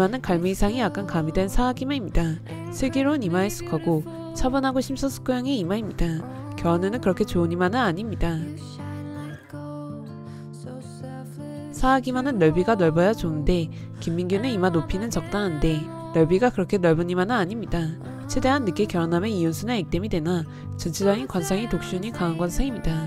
이마는 갈미 이상이 약간 가미된 사각이마입니다. 슬기로운 이마에 속하고 차분하고 심사숙고형의 이마입니다. 겨우는 그렇게 좋은 이마는 아닙니다. 사각이마는 넓이가 넓어야 좋은데 김민규는 이마 높이는 적당한데 넓이가 그렇게 넓은 이마는 아닙니다. 최대한 늦게 결혼하면 이혼수나 액땜이 되나 전체적인 관상이 독신이 강한 관상입니다.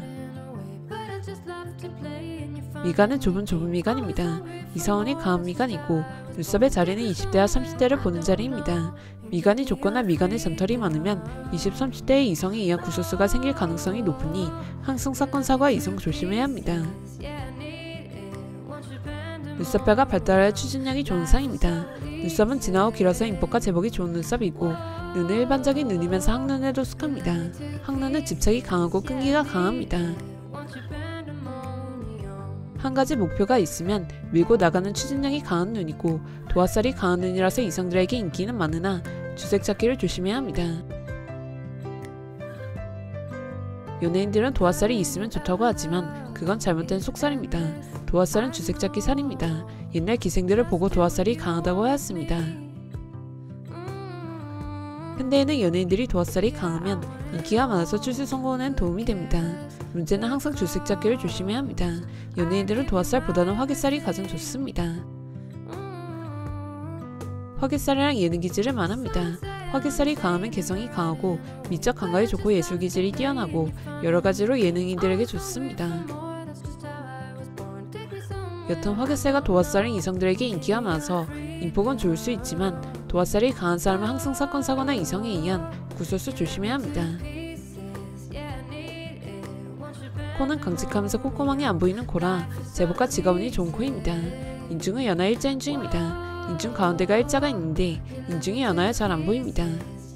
미간은 좁은 미간입니다. 이성운이 강한 미간이고 눈썹의 자리는 20대와 30대를 보는 자리입니다. 미간이 좁거나 미간에 잔털이 많으면 20, 30대의 이성에 의한 구설수가 생길 가능성이 높으니 항상 사건 사고와 이성 조심해야 합니다. 눈썹뼈가 발달하여 추진력이 좋은 상입니다. 눈썹은 진하고 길어서 인복과 제복이 좋은 눈썹이고 눈은 일반적인 눈이면서 항눈에도 속합니다. 항눈은 집착이 강하고 끈기가 강합니다. 한 가지 목표가 있으면 밀고 나가는 추진력이 강한 눈이고 도화살이 강한 눈이라서 이성들에게 인기는 많으나 주색 찾기를 조심해야 합니다. 연예인들은 도화살이 있으면 좋다고 하지만 그건 잘못된 속살입니다. 도화살은 주색 찾기 살입니다. 옛날 기생들을 보고 도화살이 강하다고 하였습니다. 현대에는 연예인들이 도화살이 강하면 인기가 많아서 출세 성공에는 도움이 됩니다. 문제는 항상 주색 찾기를 조심해야 합니다. 연예인들은 도화살보다는 화개살이 가장 좋습니다. 화개살이랑 예능 기질을 말합니다. 화개살이 강하면 개성이 강하고 미적 감각이 좋고 예술 기질이 뛰어나고 여러가지로 예능인들에게 좋습니다. 여튼 화개살과 도화살은 이성들에게 인기가 많아서 인복은 좋을 수 있지만 도화살이 강한 사람은 항상 사건 사고나 이성에 의한 구설수 조심해야 합니다. 코는 강직하면서 콧구멍이 안 보이는 코라 제복과 지가운이 좋은 코입니다. 인중은 연하 일자 인중입니다. 인중 가운데가 일자가 있는데 인중이 연하여 잘 안 보입니다.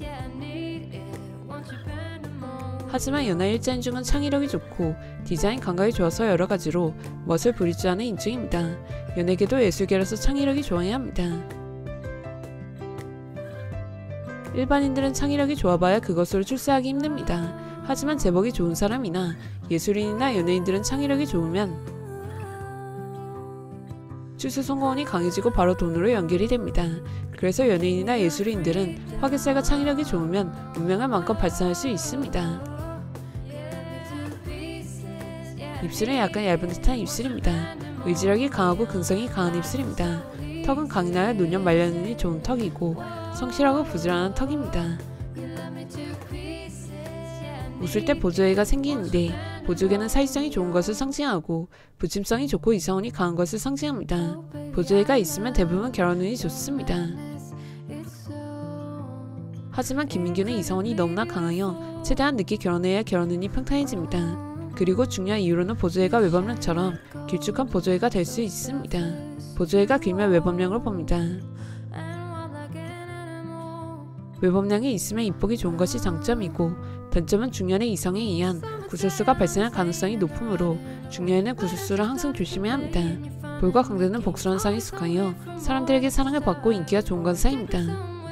하지만 연하 일자 인중은 창의력이 좋고 디자인 감각이 좋아서 여러가지로 멋을 부릴 줄 아는 인중입니다. 연예계도 예술계라서 창의력이 좋아야 합니다. 일반인들은 창의력이 좋아봐야 그것으로 출세하기 힘듭니다. 하지만 제복이 좋은 사람이나 예술인이나 연예인들은 창의력이 좋으면 출세 성공운이 강해지고 바로 돈으로 연결이 됩니다. 그래서 연예인이나 예술인들은 화개살과 창의력이 좋으면 운명을 마음껏 발산할 수 있습니다. 입술은 약간 얇은 듯한 입술입니다. 의지력이 강하고 근성이 강한 입술입니다. 턱은 강인하여 노년 말년이 좋은 턱이고 성실하고 부지런한 턱입니다. 웃을 때 보조개가 생기는데 보조개는 사회성이 좋은 것을 상징하고 부침성이 좋고 이성운이 강한 것을 상징합니다. 보조개가 있으면 대부분 결혼운이 좋습니다. 하지만 김민규는 이성운이 너무나 강하여 최대한 늦게 결혼해야 결혼운이 평탄해집니다. 그리고 중요한 이유로는 보조개가 외법령처럼 길쭉한 보조개가 될 수 있습니다. 보조개가 길면 외법령으로 봅니다. 외법량이 있으면 인복이 좋은 것이 장점이고 단점은 중년의 이성에 의한 구설수가 발생할 가능성이 높으므로 중년에는 구설수를 항상 조심해야 합니다. 볼과 강대는 복스러운 상에 속하여 사람들에게 사랑을 받고 인기가 좋은 관상입니다.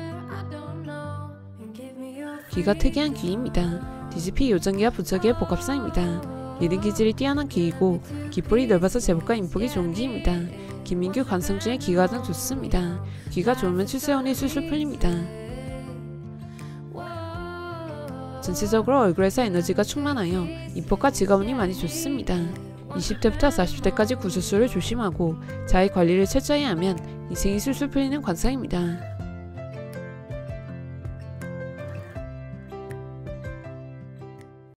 귀가 특이한 귀입니다. DGP 요정귀와 부처귀의 복합상입니다. 예능 기질이 뛰어난 귀이고 귓볼이 넓어서 제복과 인복이 좋은 귀입니다. 김민규 관상 중에 귀가 가장 좋습니다. 귀가 좋으면 출세운이 술술 풀립니다. 전체적으로 얼굴에서 에너지가 충만하여 인복과 지가운이 많이 좋습니다. 20대부터 40대까지 구설수를 조심하고 자기 관리를 철저히 하면 인생이 술술 풀리는 관상입니다.